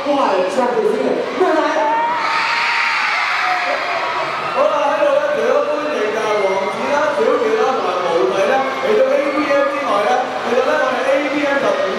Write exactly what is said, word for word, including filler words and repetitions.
係卓傑先嘅，咩睇？ 好啦，喺度咧，除咗歡迎啊王子啦、小傑啦同埋毛弟咧嚟到 A B M 之外咧，其實咧我哋 A B M 就